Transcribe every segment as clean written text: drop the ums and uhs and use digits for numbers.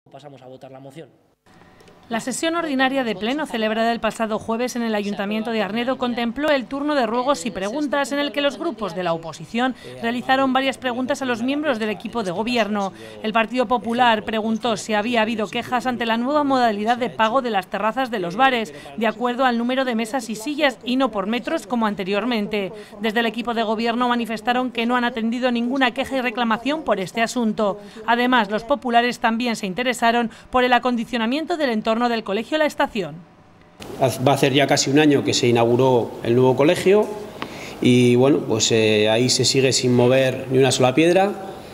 Pasamos a votar la moción. La sesión ordinaria de pleno celebrada el pasado jueves en el Ayuntamiento de Arnedo contempló el turno de ruegos y preguntas en el que los grupos de la oposición realizaron varias preguntas a los miembros del equipo de gobierno. El Partido Popular preguntó si había habido quejas ante la nueva modalidad de pago de las terrazas de los bares, de acuerdo al número de mesas y sillas y no por metros como anteriormente. Desde el equipo de gobierno manifestaron que no han atendido ninguna queja y reclamación por este asunto. Además, los populares también se interesaron por el acondicionamiento del entorno del colegio La Estación. Va a hacer ya casi un año que se inauguró el nuevo colegio y bueno, pues ahí se sigue sin mover ni una sola piedra.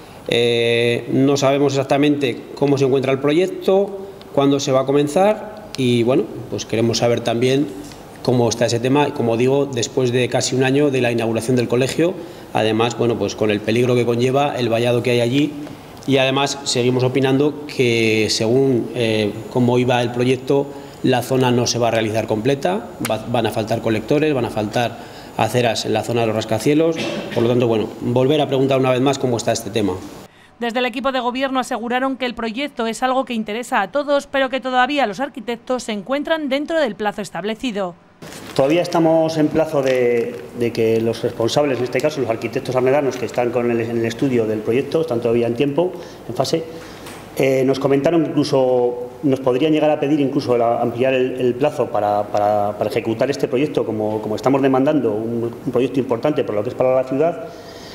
No sabemos exactamente cómo se encuentra el proyecto, cuándo se va a comenzar y bueno, pues queremos saber también cómo está ese tema, como digo, después de casi un año de la inauguración del colegio, además, bueno, pues con el peligro que conlleva el vallado que hay allí. Y además seguimos opinando que según cómo iba el proyecto, la zona no se va a realizar completa, van a faltar colectores, van a faltar aceras en la zona de los rascacielos, por lo tanto, bueno, volver a preguntar una vez más cómo está este tema. Desde el equipo de gobierno aseguraron que el proyecto es algo que interesa a todos, pero que todavía los arquitectos se encuentran dentro del plazo establecido. Todavía estamos en plazo de que los responsables, en este caso los arquitectos arnedanos que están en el estudio del proyecto, están todavía en tiempo, en fase, nos comentaron que incluso nos podrían llegar a pedir incluso ampliar el plazo para ejecutar este proyecto como estamos demandando, un proyecto importante por lo que es para la ciudad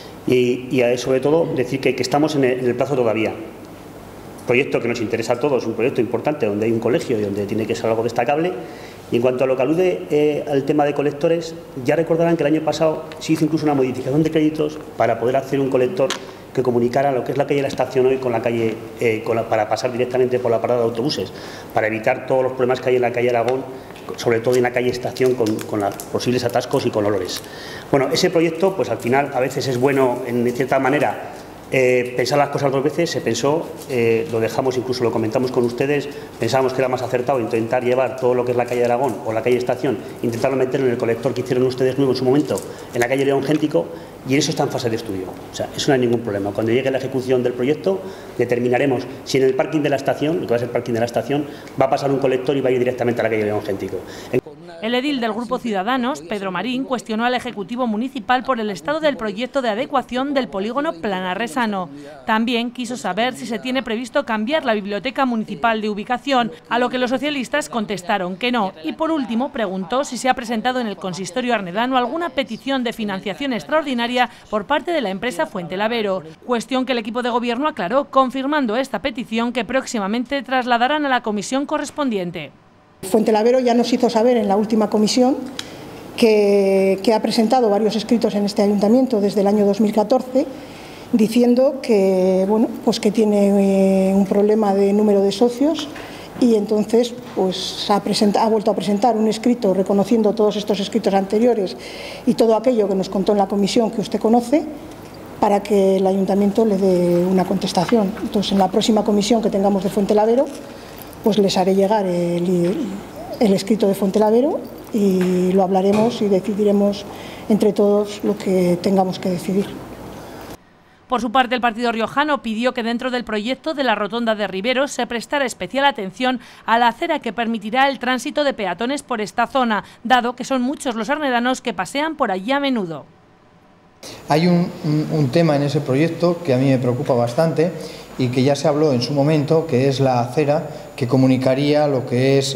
y sobre todo decir que estamos en el plazo todavía. Proyecto que nos interesa a todos, un proyecto importante donde hay un colegio y donde tiene que ser algo destacable. Y en cuanto a lo que alude al tema de colectores, ya recordarán que el año pasado se hizo incluso una modificación de créditos para poder hacer un colector que comunicara lo que es la calle La Estación hoy con la calle, para pasar directamente por la parada de autobuses, para evitar todos los problemas que hay en la calle Aragón, sobre todo en la calle Estación con los posibles atascos y con olores. Bueno, ese proyecto, pues al final a veces es bueno en cierta manera pensar las cosas dos veces. Se pensó, lo dejamos, incluso lo comentamos con ustedes, pensábamos que era más acertado intentar llevar todo lo que es la calle Aragón o la calle Estación, intentarlo meterlo en el colector que hicieron ustedes nuevo en su momento, en la calle León Géntico, y eso está en fase de estudio. O sea, eso no hay ningún problema. Cuando llegue la ejecución del proyecto, determinaremos si en el parking de la estación, lo que va a ser el parking de la estación, va a pasar un colector y va a ir directamente a la calle León Géntico. El edil del Grupo Ciudadanos, Pedro Marín, cuestionó al Ejecutivo Municipal por el estado del proyecto de adecuación del polígono Planarresano. También quiso saber si se tiene previsto cambiar la biblioteca municipal de ubicación, a lo que los socialistas contestaron que no. Y por último preguntó si se ha presentado en el consistorio arnedano alguna petición de financiación extraordinaria por parte de la empresa Fuentelavero. Cuestión que el equipo de gobierno aclaró, confirmando esta petición que próximamente trasladarán a la comisión correspondiente. Fuentelavero ya nos hizo saber en la última comisión que ha presentado varios escritos en este ayuntamiento desde el año 2014 diciendo que, bueno, pues que tiene un problema de número de socios y entonces pues ha vuelto a presentar un escrito reconociendo todos estos escritos anteriores y todo aquello que nos contó en la comisión que usted conoce para que el ayuntamiento le dé una contestación. Entonces en la próxima comisión que tengamos de Fuentelavero pues les haré llegar el escrito de Fuentelavero y lo hablaremos y decidiremos entre todos lo que tengamos que decidir. Por su parte, el partido riojano pidió que dentro del proyecto de la rotonda de Riveros se prestara especial atención a la acera que permitirá el tránsito de peatones por esta zona, dado que son muchos los arnedanos que pasean por allí a menudo. Hay un tema en ese proyecto que a mí me preocupa bastante y que ya se habló en su momento, que es la acera que comunicaría lo que es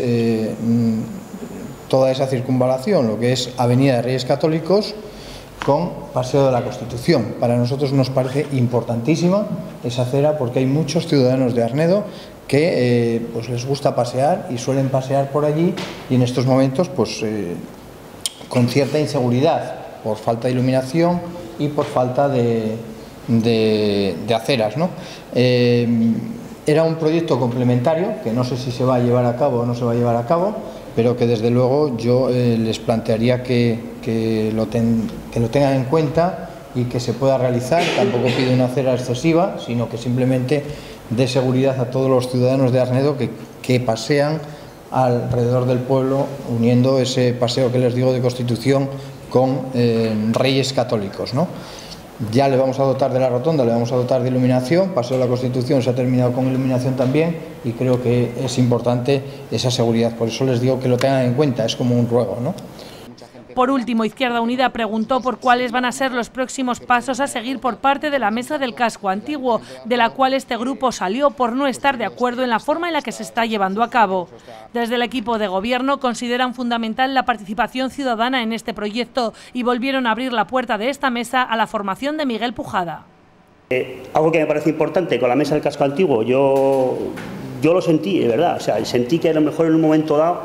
toda esa circunvalación, lo que es Avenida de Reyes Católicos con Paseo de la Constitución. Para nosotros nos parece importantísima esa acera porque hay muchos ciudadanos de Arnedo que pues les gusta pasear y suelen pasear por allí y en estos momentos pues con cierta inseguridad por falta de iluminación y por falta de aceras, ¿no? Era un proyecto complementario que no sé si se va a llevar a cabo o no se va a llevar a cabo, pero que desde luego yo les plantearía que lo tengan en cuenta y que se pueda realizar. Tampoco pido una acera excesiva, sino que simplemente dé seguridad a todos los ciudadanos de Arnedo que pasean alrededor del pueblo, uniendo ese paseo que les digo de Constitución con Reyes Católicos, ¿no? Ya le vamos a dotar de la rotonda, le vamos a dotar de iluminación, Paseo de la Constitución se ha terminado con iluminación también y creo que es importante esa seguridad, por eso les digo que lo tengan en cuenta, es como un ruego, ¿no? Por último, Izquierda Unida preguntó por cuáles van a ser los próximos pasos a seguir por parte de la Mesa del Casco Antiguo, de la cual este grupo salió por no estar de acuerdo en la forma en la que se está llevando a cabo. Desde el equipo de gobierno consideran fundamental la participación ciudadana en este proyecto y volvieron a abrir la puerta de esta mesa a la formación de Miguel Pujada. Algo que me parece importante con la Mesa del Casco Antiguo, yo lo sentí, de verdad, o sea, sentí que a lo mejor en un momento dado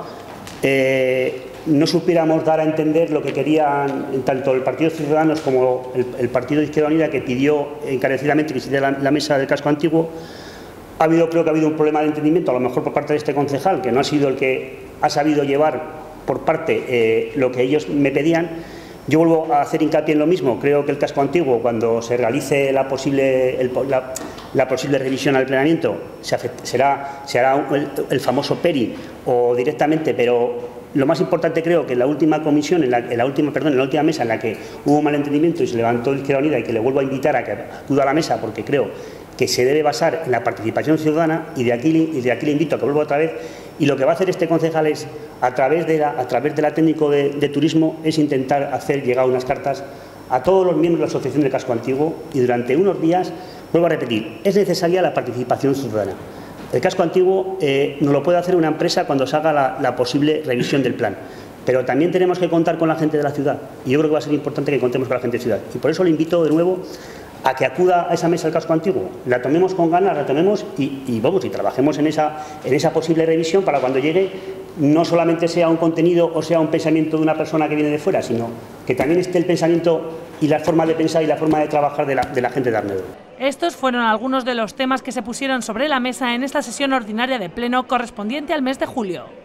no supiéramos dar a entender lo que querían tanto el Partido Ciudadanos como el Partido de Izquierda Unida, que pidió encarecidamente que se diera la Mesa del Casco Antiguo. Creo que ha habido un problema de entendimiento, a lo mejor por parte de este concejal, que no ha sido el que ha sabido llevar por parte lo que ellos me pedían. Yo vuelvo a hacer hincapié en lo mismo. Creo que el casco antiguo, cuando se realice la posible revisión al planeamiento, se hará el famoso PERI o directamente, pero lo más importante creo que en la última comisión, en la última mesa en la que hubo malentendimiento y se levantó Izquierda Unida, y que le vuelvo a invitar a que acuda a la mesa, porque creo que se debe basar en la participación ciudadana, y de aquí le invito a que vuelva otra vez. Y lo que va a hacer este concejal es, a través de la técnico de turismo, es intentar hacer llegar unas cartas a todos los miembros de la Asociación del Casco Antiguo, y durante unos días, vuelvo a repetir, es necesaria la participación ciudadana. El casco antiguo no lo puede hacer una empresa cuando se haga la posible revisión del plan, pero también tenemos que contar con la gente de la ciudad, y yo creo que va a ser importante que contemos con la gente de la ciudad. Y por eso le invito de nuevo a que acuda a esa mesa del casco antiguo, la tomemos con ganas, la tomemos y trabajemos en esa posible revisión, para cuando llegue no solamente sea un contenido o sea un pensamiento de una persona que viene de fuera, sino que también esté el pensamiento y la forma de pensar y la forma de trabajar de la gente de Arnedo. Estos fueron algunos de los temas que se pusieron sobre la mesa en esta sesión ordinaria de pleno correspondiente al mes de julio.